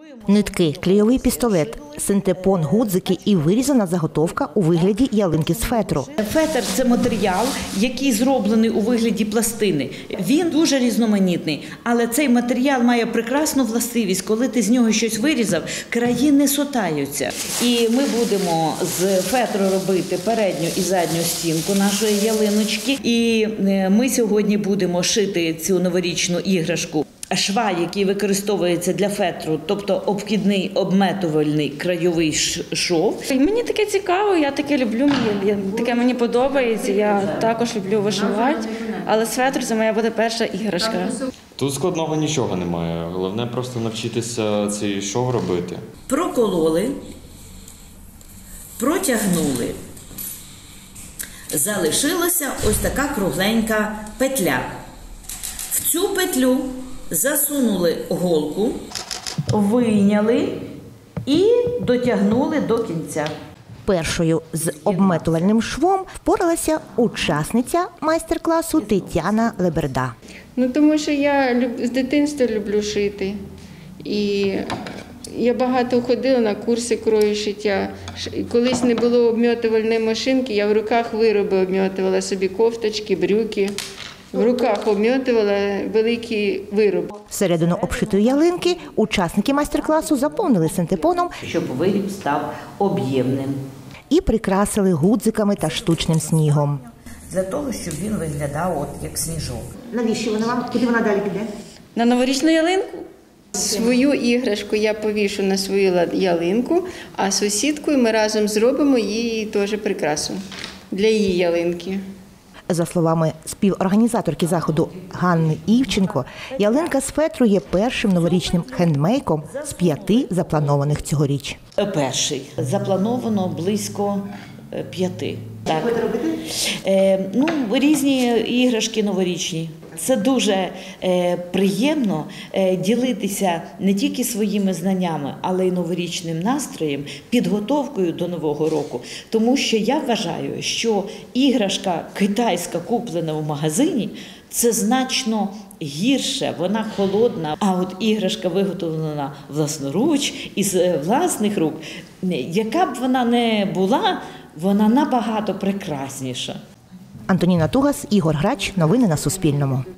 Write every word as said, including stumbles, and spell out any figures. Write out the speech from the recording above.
Нитки, клейовий пістолет, синтепон, гудзики і вирізана заготовка у вигляді ялинки з фетру. Фетр – це матеріал, який зроблений у вигляді пластини. Він дуже різноманітний, але цей матеріал має прекрасну властивість. Коли ти з нього щось вирізав, краї не сотаються. І ми будемо з фетру робити передню і задню стінку нашої ялиночки. І ми сьогодні будемо шити цю новорічну іграшку. Шва, який використовується для фетру, тобто обхідний обметувальний крайовий шов. Мені таке цікаво, я таке люблю, таке мені подобається, я також люблю вишивати, але з фетру це моя буде перша іграшка. Тут складного нічого немає, головне просто навчитися цей шов робити. Прокололи, протягнули, залишилася ось така кругленька петля. В цю петлю засунули голку, вийняли і дотягнули до кінця. Першою з обметувальним швом впоралася учасниця майстер-класу Тетяна Леберда. Ну, тому що я люб... з дитинства люблю шити. І я багато ходила на курси крою шиття. Колись не було обметувальної машинки, я в руках вироби обметувала собі кофточки, брюки. В руках обметувала великий вироб. Всередину обшитої ялинки учасники майстер-класу заповнили синтепоном, щоб виріб став об'ємним. І прикрасили гудзиками та штучним снігом. Для того, щоб він виглядав от як сніжок. Навіщо вона вам? Куди вона далі піде? На новорічну ялинку. Свою іграшку я повішу на свою ялинку, а сусідкою ми разом зробимо її теж прикрасу для її ялинки. За словами співорганізаторки заходу Ганни Івченко, ялинка з фетру є першим новорічним хендмейком з п'яти запланованих цьогоріч. Перший. Заплановано близько п'яти. Так. Будете робити? Е, ну, різні іграшки новорічні. Це дуже е, приємно е, ділитися не тільки своїми знаннями, але й новорічним настроєм, підготовкою до Нового року. Тому що я вважаю, що іграшка китайська, куплена в магазині, це значно гірше, вона холодна. А от іграшка, виготовлена власноруч, із власних рук, яка б вона не була, вона набагато прекрасніша. Антоніна Тугас, Ігор Грач. Новини на Суспільному.